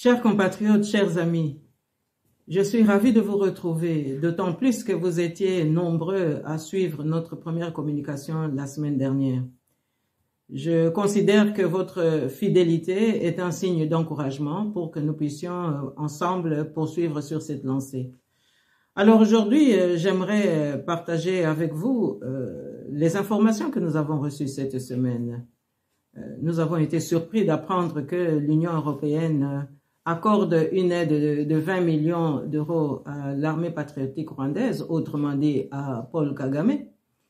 Chers compatriotes, chers amis, je suis ravi de vous retrouver, d'autant plus que vous étiez nombreux à suivre notre première communication la semaine dernière. Je considère que votre fidélité est un signe d'encouragement pour que nous puissions ensemble poursuivre sur cette lancée. Alors aujourd'hui, j'aimerais partager avec vous les informations que nous avons reçues cette semaine. Nous avons été surpris d'apprendre que l'Union européenne accorde une aide de 20 millions d'euros à l'armée patriotique rwandaise, autrement dit à Paul Kagame.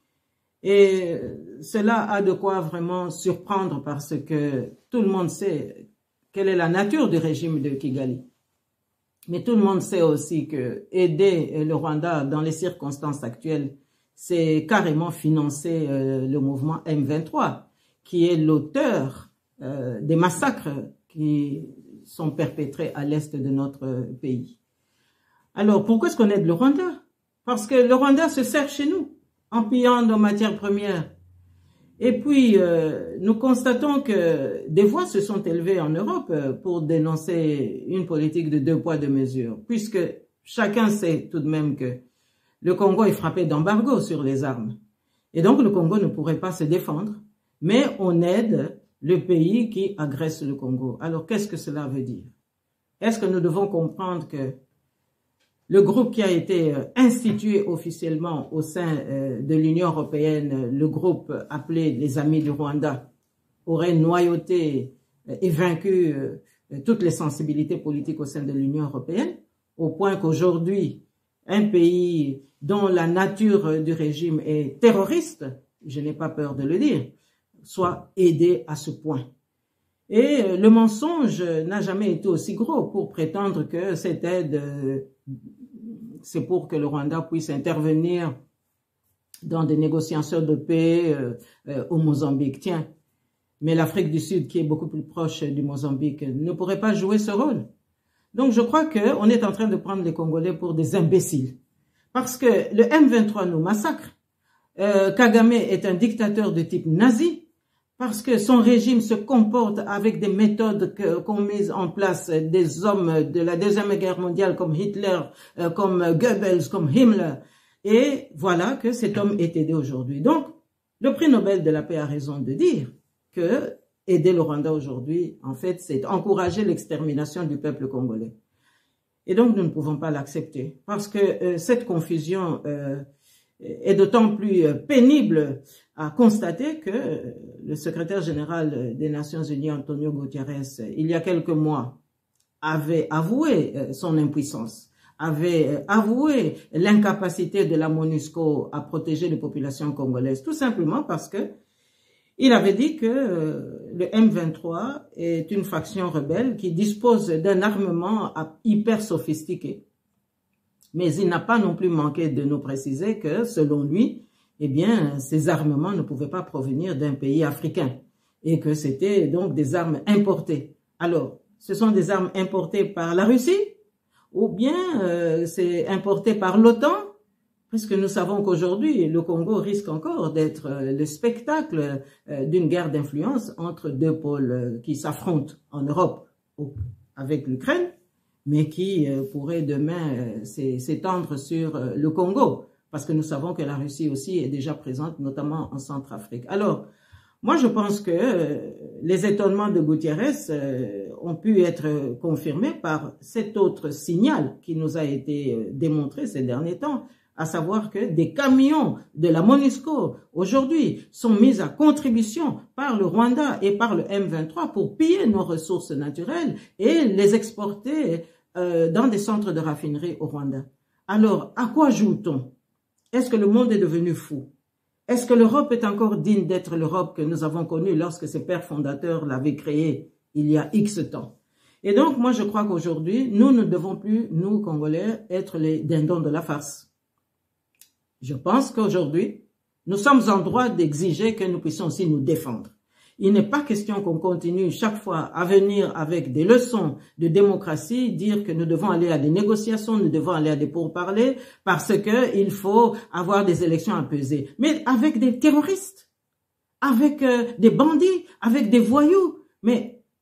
Et cela a de quoi vraiment surprendre parce que tout le monde sait quelle est la nature du régime de Kigali. Mais tout le monde sait aussi que aider le Rwanda dans les circonstances actuelles, c'est carrément financer le mouvement M23, qui est l'auteur des massacres qui sont perpétrés à l'est de notre pays. Alors, pourquoi est-ce qu'on aide le Rwanda? Parce que le Rwanda se sert chez nous, en pillant nos matières premières. Et puis, nous constatons que des voix se sont élevées en Europe pour dénoncer une politique de 2 poids 2 mesures, puisque chacun sait tout de même que le Congo est frappé d'embargo sur les armes. Et donc, le Congo ne pourrait pas se défendre, mais on aide le pays qui agresse le Congo. Alors, qu'est-ce que cela veut dire? Est-ce que nous devons comprendre que le groupe qui a été institué officiellement au sein de l'Union européenne, le groupe appelé les Amis du Rwanda, aurait noyauté et vaincu toutes les sensibilités politiques au sein de l'Union européenne, au point qu'aujourd'hui, un pays dont la nature du régime est terroriste, je n'ai pas peur de le dire, soit aidé à ce point. Et le mensonge n'a jamais été aussi gros pour prétendre que cette aide, c'est pour que le Rwanda puisse intervenir dans des négociations de paix au Mozambique. Tiens, mais l'Afrique du Sud, qui est beaucoup plus proche du Mozambique, ne pourrait pas jouer ce rôle. Donc je crois qu'on est en train de prendre les Congolais pour des imbéciles. Parce que le M23 nous massacre. Kagame est un dictateur de type nazi. Parce que son régime se comporte avec des méthodes qu'ont mises en place des hommes de la Deuxième Guerre mondiale comme Hitler, comme Goebbels, comme Himmler. Et voilà que cet homme est aidé aujourd'hui. Donc, le prix Nobel de la paix a raison de dire que aider le Rwanda aujourd'hui, en fait, c'est encourager l'extermination du peuple congolais. Et donc, nous ne pouvons pas l'accepter. Parce que cette confusion est d'autant plus pénible à constater que le secrétaire général des Nations Unies, Antonio Guterres, il y a quelques mois, avait avoué son impuissance, avait avoué l'incapacité de la MONUSCO à protéger les populations congolaises, tout simplement parce que il avait dit que le M23 est une faction rebelle qui dispose d'un armement hyper sophistiqué. Mais il n'a pas non plus manqué de nous préciser que, selon lui, eh bien, ces armements ne pouvaient pas provenir d'un pays africain et que c'était donc des armes importées. Alors, ce sont des armes importées par la Russie ou bien c'est importé par l'OTAN? Parce que nous savons qu'aujourd'hui, le Congo risque encore d'être le spectacle d'une guerre d'influence entre 2 pôles qui s'affrontent en Europe avec l'Ukraine, mais qui pourrait demain s'étendre sur le Congo, parce que nous savons que la Russie aussi est déjà présente, notamment en Centrafrique. Alors, moi je pense que les étonnements de Guterres ont pu être confirmés par cet autre signal qui nous a été démontré ces derniers temps, à savoir que des camions de la MONUSCO aujourd'hui sont mis à contribution par le Rwanda et par le M23 pour piller nos ressources naturelles et les exporter dans des centres de raffinerie au Rwanda. Alors, à quoi joue-t-on? Est-ce que le monde est devenu fou? Est-ce que l'Europe est encore digne d'être l'Europe que nous avons connue lorsque ses pères fondateurs l'avaient créée il y a X temps? Et donc, moi, je crois qu'aujourd'hui, nous ne devons plus, nous, Congolais, être les dindons de la farce. Je pense qu'aujourd'hui, nous sommes en droit d'exiger que nous puissions aussi nous défendre. Il n'est pas question qu'on continue chaque fois à venir avec des leçons de démocratie, dire que nous devons aller à des négociations, nous devons aller à des pourparlers, parce que il faut avoir des élections apaisées. Mais avec des terroristes, avec des bandits, avec des voyous. Mais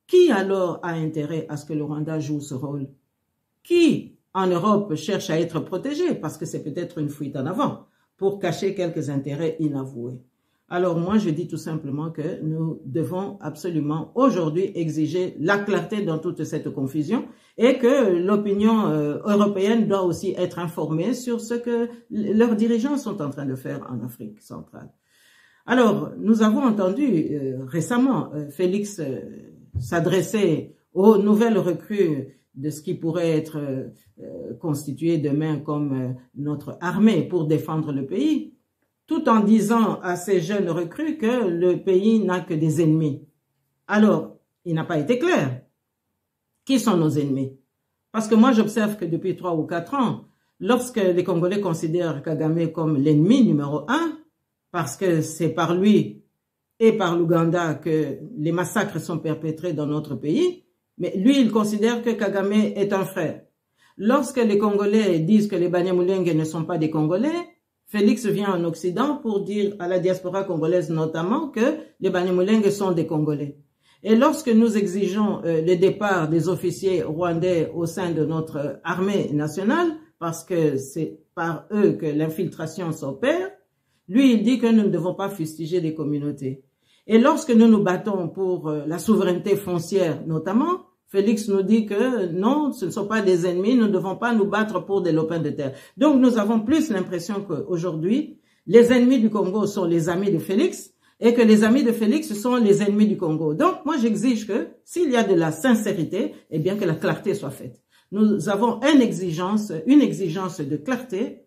Qui alors a intérêt à ce que le Rwanda joue ce rôle? Qui, en Europe, cherche à être protégé parce que c'est peut-être une fuite en avant pour cacher quelques intérêts inavoués? Alors moi, je dis tout simplement que nous devons absolument aujourd'hui exiger la clarté dans toute cette confusion et que l'opinion européenne doit aussi être informée sur ce que leurs dirigeants sont en train de faire en Afrique centrale. Alors, nous avons entendu récemment Félix s'adresser aux nouvelles recrues de ce qui pourrait être constitué demain comme notre armée pour défendre le pays, tout en disant à ces jeunes recrues que le pays n'a que des ennemis. Alors, il n'a pas été clair. Qui sont nos ennemis? Parce que moi, j'observe que depuis 3 ou 4 ans, lorsque les Congolais considèrent Kagame comme l'ennemi numéro 1, parce que c'est par lui et par l'Ouganda que les massacres sont perpétrés dans notre pays, mais lui, il considère que Kagame est un frère. Lorsque les Congolais disent que les Banyamulenge ne sont pas des Congolais, Félix vient en Occident pour dire à la diaspora congolaise notamment que les Banyamulenge sont des Congolais. Et lorsque nous exigeons le départ des officiers rwandais au sein de notre armée nationale, parce que c'est par eux que l'infiltration s'opère, lui, il dit que nous ne devons pas fustiger les communautés. Et lorsque nous nous battons pour la souveraineté foncière notamment, Félix nous dit que non, ce ne sont pas des ennemis, nous ne devons pas nous battre pour des lopins de terre. Donc nous avons plus l'impression qu'aujourd'hui, les ennemis du Congo sont les amis de Félix et que les amis de Félix sont les ennemis du Congo. Donc moi j'exige que s'il y a de la sincérité, eh bien que la clarté soit faite. Nous avons une exigence de clarté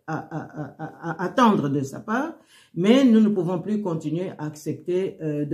à attendre de sa part, mais nous ne pouvons plus continuer à accepter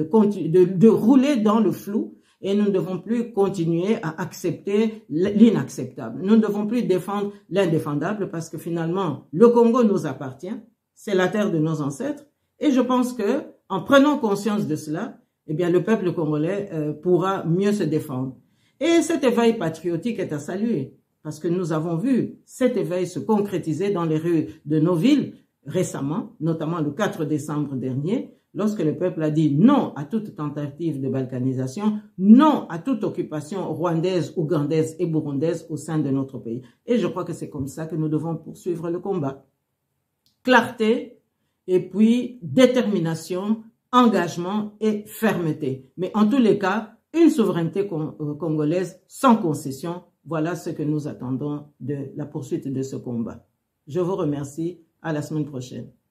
de rouler dans le flou. Et nous ne devons plus continuer à accepter l'inacceptable. Nous ne devons plus défendre l'indéfendable parce que finalement, le Congo nous appartient. C'est la terre de nos ancêtres. Et je pense que, en prenant conscience de cela, eh bien, le peuple congolais pourra mieux se défendre. Et cet éveil patriotique est à saluer parce que nous avons vu cet éveil se concrétiser dans les rues de nos villes récemment, notamment le 4 décembre dernier, lorsque le peuple a dit non à toute tentative de balkanisation, non à toute occupation rwandaise, ougandaise et burundaise au sein de notre pays. Et je crois que c'est comme ça que nous devons poursuivre le combat. Clarté, et puis détermination, engagement et fermeté. Mais en tous les cas, une souveraineté congolaise sans concession, voilà ce que nous attendons de la poursuite de ce combat. Je vous remercie. À la semaine prochaine.